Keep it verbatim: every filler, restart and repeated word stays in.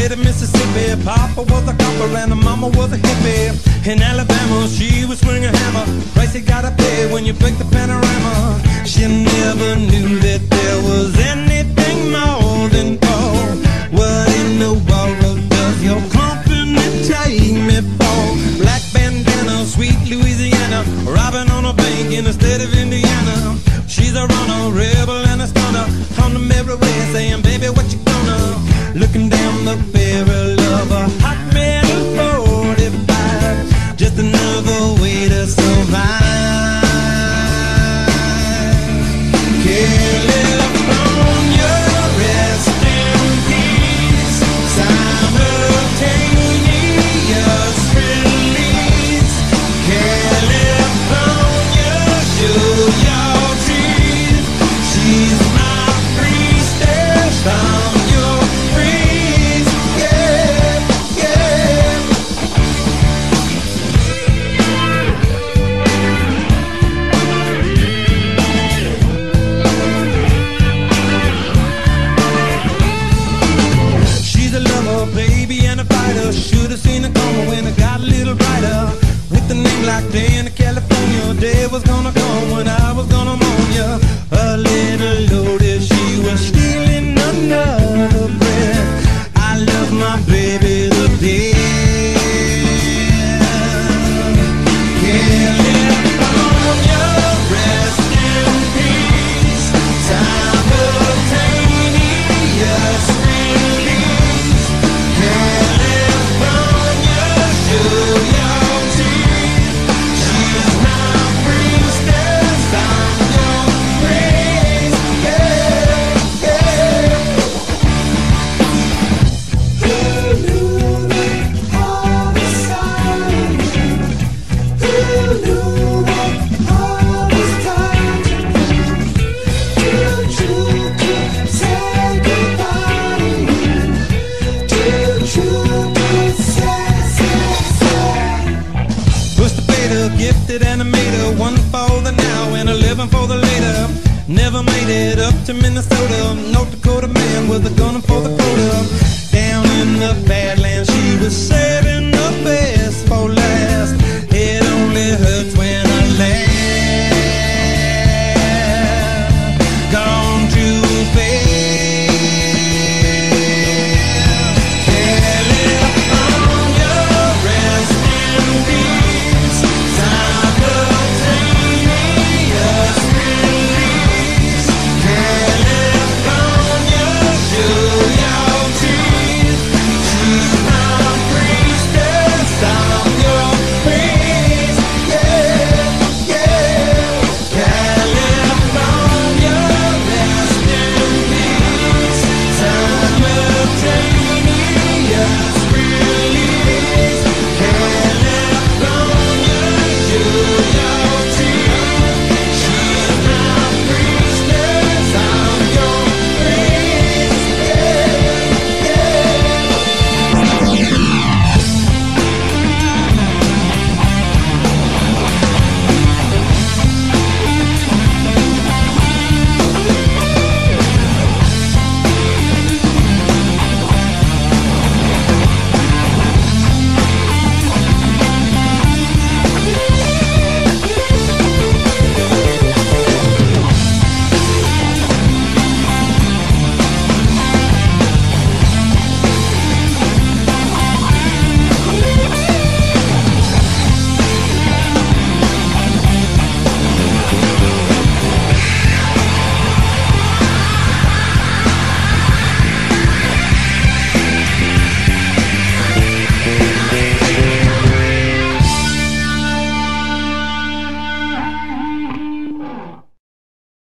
state of Mississippi. Papa was a copper and the mama was a hippie. In Alabama, she was swinging a hammer. Price you gotta pay when you break the panorama. She never knew that there was anything more than gold. What in the world does your company take me for? Black bandana, sweet Louisiana, robbing on a bank in the state of Indiana. She's a runner, rebel and a stunner, on the merry way saying, baby, what you gonna? Looking down the barrel of a hot metal forty-five, just another way to survive. California, rest in peace. Simultaneous release. California, show your teeth. She's my priestess, I'm your priest. Yeah, yeah. She's a lover, baby, and a fighter. Should've seen it coming when it got a little brighter. With a name like Dani California, day was gonna come when I was gonna mourn ya. A little loaded, she was stealing another breath. I love my baby the death. California, rest in peace. Simultaneous release. California, show your teeth. She's my priestess, I'm your praise. Yeah, yeah. Who knew that all was silent? Who knew that all was time? Too true to say goodbye. Too true to say, say, say. Push the beta, gifted animator, one for the now and eleven for the later. Never made it up to Minnesota. North Dakota man with a gun for the quota. Down in the Badlands, she was saving